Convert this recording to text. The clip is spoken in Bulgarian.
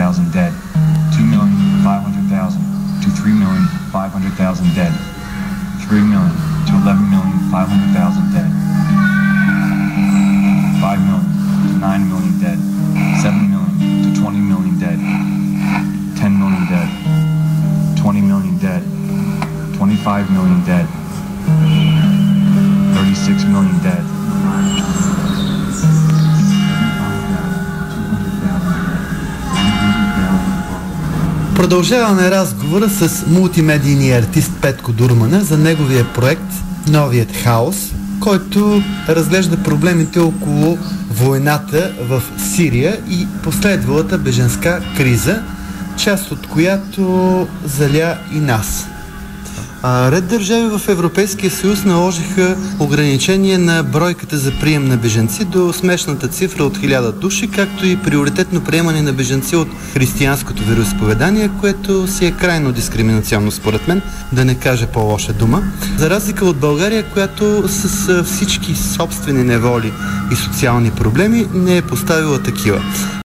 dead. 2,500,000 to 3,500,000 dead. 3 million to 11,500,000 dead. 5 million to 9 million dead. 7 million to 20 million dead. 10 million dead. 20 million dead. 25 million dead. 36 million dead. Продължаваме разговора с мултимедийния артист Петко Дурмана за неговия проект Новият хаос, който разглежда проблемите около войната в Сирия и последвалата бежанска криза, част от която заля и нас. Ред държави в Европейския съюз наложиха ограничение на бройката за прием на бежанци до смешната цифра от 1000 души, както и приоритетно приемане на бежанци от християнското вероизповедание, което си е крайно дискриминационно според мен, да не кажа по-лоша дума. За разлика от България, която с всички собствени неволи и социални проблеми не е поставила такива.